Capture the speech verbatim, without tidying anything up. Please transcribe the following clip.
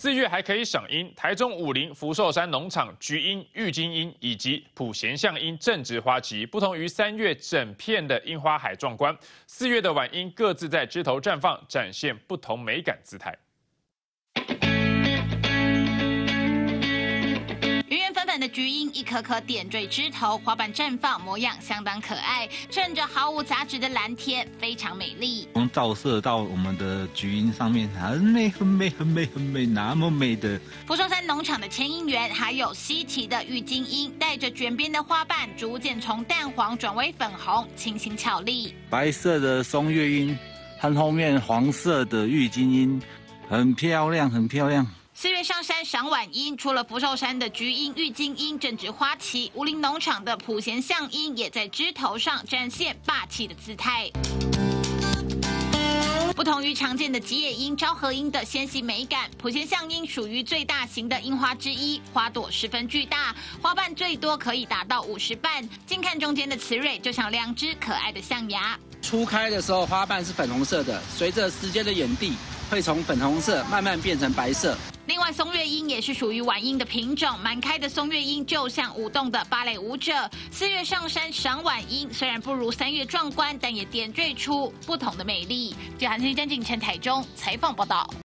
四月还可以赏樱，台中武陵福寿山农场菊樱、郁金樱以及普贤象樱正值花期，不同于三月整片的樱花海壮观，四月的晚樱各自在枝头绽放，展现不同美感姿态。 圆圆粉粉的菊樱，一颗颗点缀枝头，花瓣绽放，模样相当可爱。衬着毫无杂质的蓝天，非常美丽。 从照射到我们的菊樱上面，很美，很美，很美，很美，那么美的。 福寿山农场的千樱园，还有稀奇的郁金樱，带着卷边的花瓣，逐渐从淡黄转为粉红，清新俏丽。 白色的松月樱和后面黄色的郁金樱，很漂亮，很漂亮。 四月上山赏晚樱，除了福寿山的菊樱、郁金樱正值花期，武陵农场的普贤象樱也在枝头上展现霸气的姿态。不同于常见的吉野樱、昭和樱的纤细美感，普贤象樱属于最大型的樱花之一，花朵十分巨大，花瓣最多可以达到五十瓣。近看中间的雌蕊，就像两只可爱的象牙。 初开的时候，花瓣是粉红色的，随着时间的演递，会从粉红色慢慢变成白色。 另外，松月樱也是属于晚樱的品种，满开的松月樱就像舞动的芭蕾舞者。四月上山赏晚樱，虽然不如三月壮观，但也点缀出不同的美丽。记者韩新真、景城台中采访报道。